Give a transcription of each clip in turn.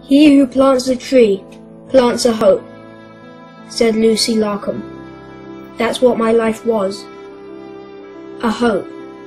"He who plants a tree plants a hope," said Lucy Larkham. That's what my life was. A hope.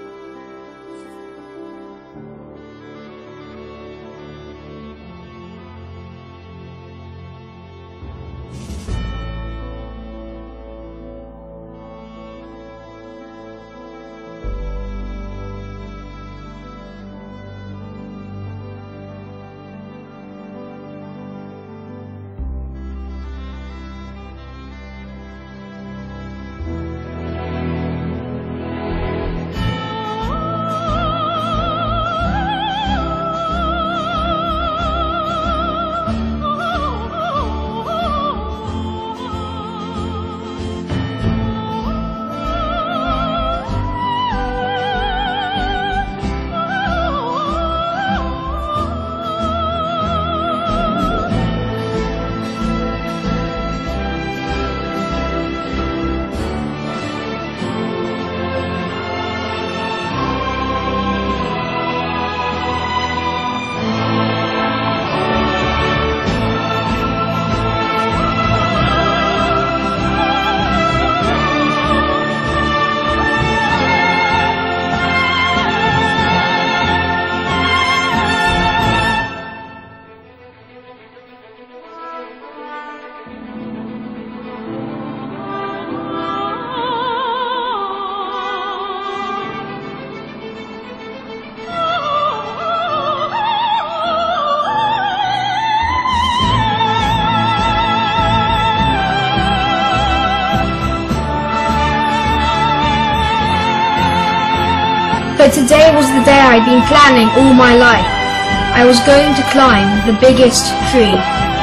But today was the day I'd been planning all my life. I was going to climb the biggest tree.